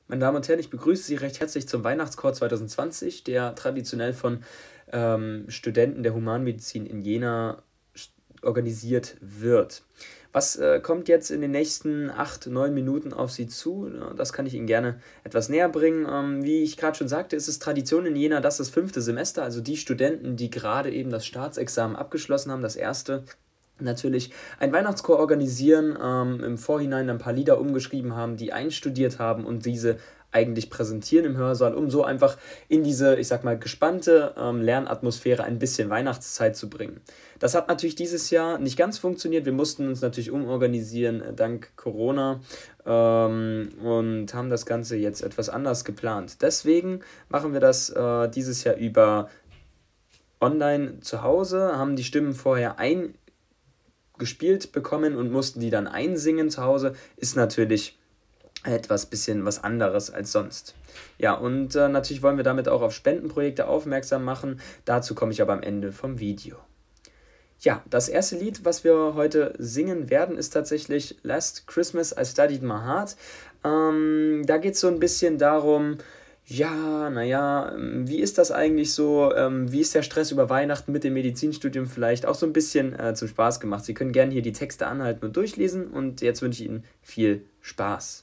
Meine Damen und Herren, ich begrüße Sie recht herzlich zum Weihnachtschor 2020, der traditionell von Studenten der Humanmedizin in Jena organisiert wird. Was kommt jetzt in den nächsten 8, 9 Minuten auf Sie zu? Ja, das kann ich Ihnen gerne etwas näher bringen. Wie ich gerade schon sagte, ist es Tradition in Jena, dass das 5. Semester, also die Studenten, die gerade eben das Staatsexamen abgeschlossen haben, das erste, natürlich ein Weihnachtschor organisieren, im Vorhinein ein paar Lieder umgeschrieben haben, die einstudiert haben und diese eigentlich präsentieren im Hörsaal, um so einfach in diese, ich sag mal, gespannte Lernatmosphäre ein bisschen Weihnachtszeit zu bringen. Das hat natürlich dieses Jahr nicht ganz funktioniert. Wir mussten uns natürlich umorganisieren, dank Corona, und haben das Ganze jetzt etwas anders geplant. Deswegen machen wir das dieses Jahr über online zu Hause, haben die Stimmen vorher gespielt bekommen und mussten die dann einsingen zu Hause, ist natürlich etwas bisschen was anderes als sonst. Ja, und natürlich wollen wir damit auch auf Spendenprojekte aufmerksam machen. Dazu komme ich aber am Ende vom Video. Ja, das erste Lied, was wir heute singen werden, ist tatsächlich Last Christmas I Studied My Heart. Da geht es so ein bisschen darum, ja, naja, wie ist das eigentlich so? Wie ist der Stress über Weihnachten mit dem Medizinstudium vielleicht? Auch so ein bisschen zum Spaß gemacht. Sie können gerne hier die Texte anhalten und durchlesen und jetzt wünsche ich Ihnen viel Spaß.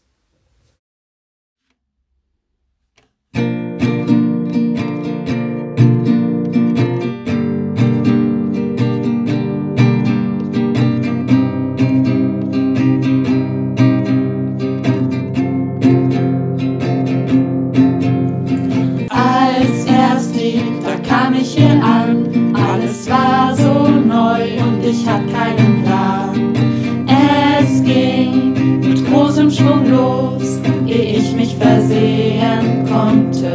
Als erstes, da kam ich hier an, alles war so neu und ich hatte keinen Plan. Es ging mit großem Schwung los, ehe ich mich versehen konnte.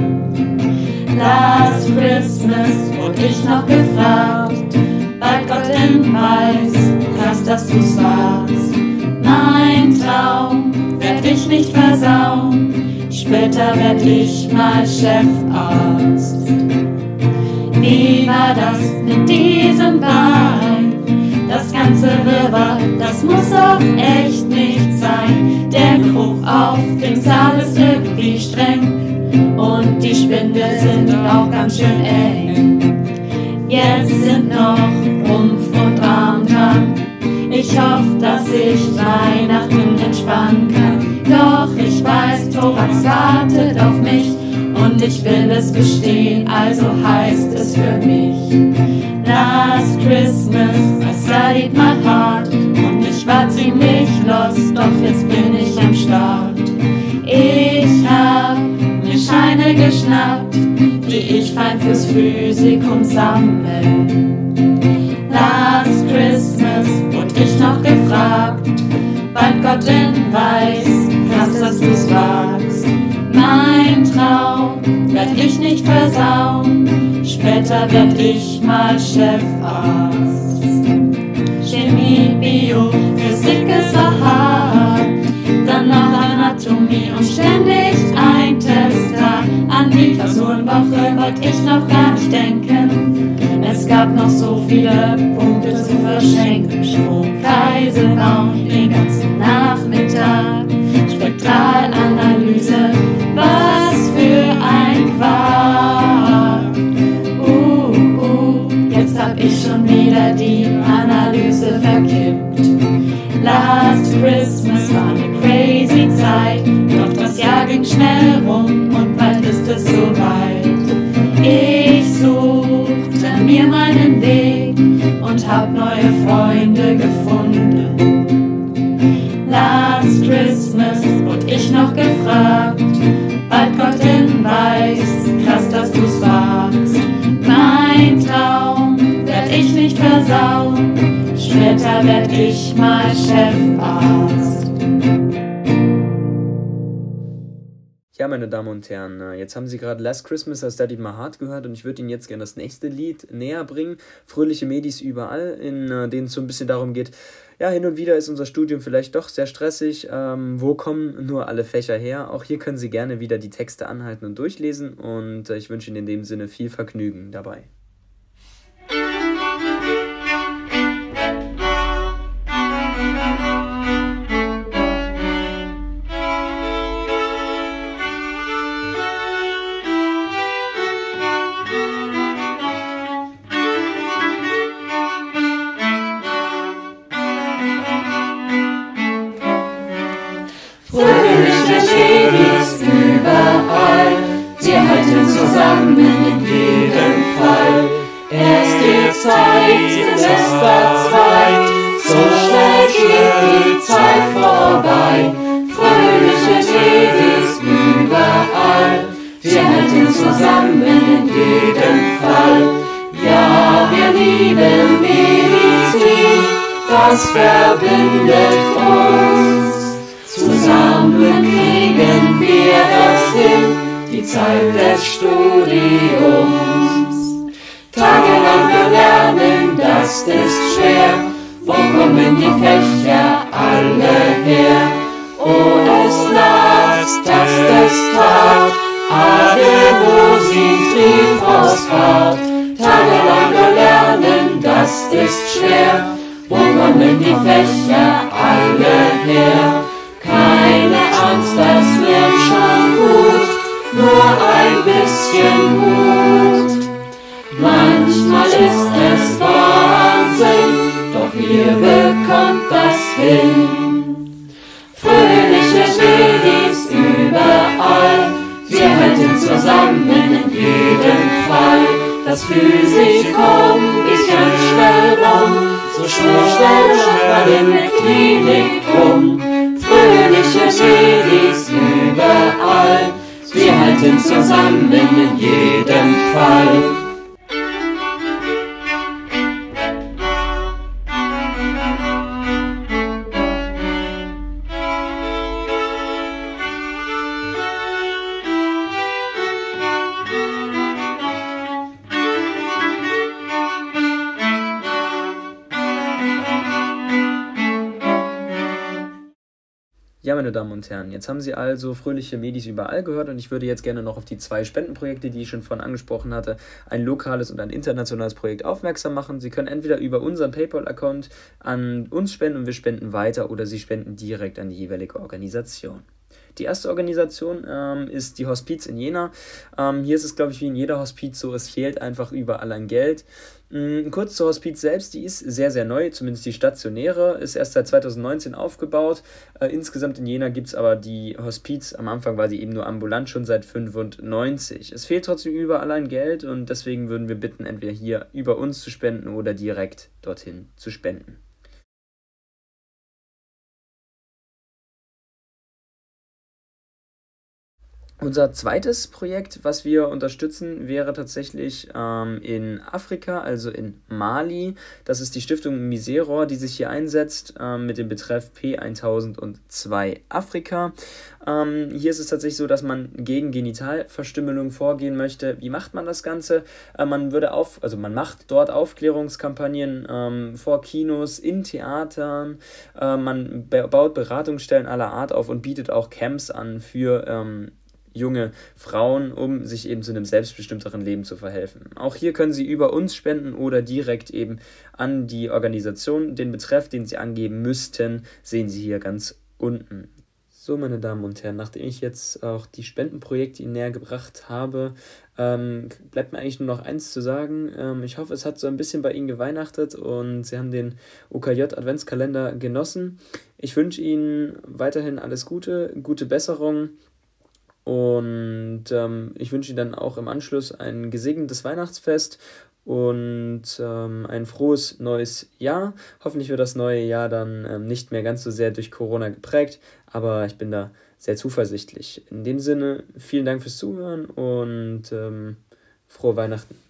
Last Christmas wurde ich noch gefragt, weil Gott denn weiß, krass, dass du's warst. Mein Traum werd ich nicht versauen, später werd ich mal Chefarzt. Wie war das mit diesem Bein? Das ganze Wirrwarr, das muss auch echt nicht sein. Der Geruch auf dem Saal ist irgendwie streng und die Spindel sind auch ganz schön eng. Jetzt sind noch Rumpf und Arm dran. Ich hoffe, dass ich Weihnachten entspannen kann. Doch ich weiß, Thorax wartet auf mich und ich will es bestehen, also heißt es für mich. Last Christmas I studied my heart und ich war ziemlich lost, doch jetzt bin ich am Start. Ich hab mir Scheine geschnappt, die ich fein fürs Physikum sammel. Last Christmas wurde ich noch gefragt, weil Gott denn weiß, krass, dass du's wagst. Mein Traum werd ich nicht versauen, später werd ich mal Chefarzt. Chemie, Bio, Physik ist so hart, dann noch Anatomie und ständig ein Tester. An die Klausurenwoche wollte ich noch gar nicht denken, es gab noch so viele Punkte zu verschenken. Stromkreise bauen den ganzen Nachmittag, Spektralanalyse, was für ein Quark. Jetzt hab ich schon wieder die Analyse verkippt. Last Christmas war eine crazy Zeit, doch das Jahr ging schnell rum und bald ist es soweit. Ich suchte mir meinen Weg und hab neue Freunde gefunden. Last Christmas wurde ich noch gefragt, bald Gott denn weiß, krass, dass du's wagst. Mein Traum werd ich nicht versauen, später werd ich mal Chefarzt. Ja, meine Damen und Herren, jetzt haben Sie gerade Last Christmas I Studied My Heart gehört und ich würde Ihnen jetzt gerne das nächste Lied näher bringen. Fröhliche Medis überall, in denen es so ein bisschen darum geht, ja, hin und wieder ist unser Studium vielleicht doch sehr stressig. Wo kommen nur alle Fächer her? Auch hier können Sie gerne wieder die Texte anhalten und durchlesen und ich wünsche Ihnen in dem Sinne viel Vergnügen dabei. fröhliche Babys überall. Wir halten zusammen in jedem Fall. Erst die Zeit, bester Zeit, so schnell geht die Zeit vorbei. Fröhliche Babys überall. Wir halten zusammen in jedem Fall. Ja, wir lieben Medizin, das verbindet uns. Zusammen kriegen wir das hin, die Zeit des Studiums. Tagelang wir lernen, das ist schwer. Wo kommen die Fächer alle her? Oh, es las, das ist hart. Adenosin, Triphosphat. Tagelang wir lernen, das ist schwer. Wo kommen die Fächer alle her? Keine Angst, das wird schon gut. Nur ein bisschen Mut. Manchmal ist es Wahnsinn, doch ihr bekommt das hin. Fröhliche Babys überall, wir halten zusammen in jedem Fall. Das Physikum ist ganz schnell rum, so schnell läuft man in der Klinik rum. Fröhliche Babys überall, wir halten zusammen in jedem Fall. Ja, meine Damen und Herren, jetzt haben Sie also fröhliche Medis überall gehört und ich würde jetzt gerne noch auf die 2 Spendenprojekte, die ich schon vorhin angesprochen hatte, ein lokales und ein internationales Projekt aufmerksam machen. Sie können entweder über unseren PayPal-Account an uns spenden und wir spenden weiter oder Sie spenden direkt an die jeweilige Organisation. Die erste Organisation ist die Hospiz in Jena. Hier ist es, glaube ich, wie in jeder Hospiz so, es fehlt einfach überall an Geld. Kurz zur Hospiz selbst, die ist sehr, sehr neu, zumindest die stationäre, ist erst seit 2019 aufgebaut. Insgesamt in Jena gibt es aber die Hospiz, am Anfang war sie eben nur ambulant, schon seit 1995. Es fehlt trotzdem überall an Geld und deswegen würden wir bitten, entweder hier über uns zu spenden oder direkt dorthin zu spenden. Unser zweites Projekt, was wir unterstützen, wäre tatsächlich in Afrika, also in Mali. Das ist die Stiftung Miseror, die sich hier einsetzt mit dem Betreff P1002 Afrika. Hier ist es tatsächlich so, dass man gegen Genitalverstümmelung vorgehen möchte. Wie macht man das Ganze? Man macht dort Aufklärungskampagnen vor Kinos, in Theatern. Man baut Beratungsstellen aller Art auf und bietet auch Camps an für junge Frauen, um sich eben zu einem selbstbestimmteren Leben zu verhelfen. Auch hier können Sie über uns spenden oder direkt eben an die Organisation. Den Betreff, den Sie angeben müssten, sehen Sie hier ganz unten. So, meine Damen und Herren, nachdem ich jetzt auch die Spendenprojekte Ihnen näher gebracht habe, bleibt mir eigentlich nur noch eins zu sagen. Ich hoffe, es hat so ein bisschen bei Ihnen geweihnachtet und Sie haben den OKJ-Adventskalender genossen. Ich wünsche Ihnen weiterhin alles Gute, gute Besserung. Und ich wünsche Ihnen dann auch im Anschluss ein gesegnetes Weihnachtsfest und ein frohes neues Jahr. Hoffentlich wird das neue Jahr dann nicht mehr ganz so sehr durch Corona geprägt, aber ich bin da sehr zuversichtlich. In dem Sinne, vielen Dank fürs Zuhören und frohe Weihnachten.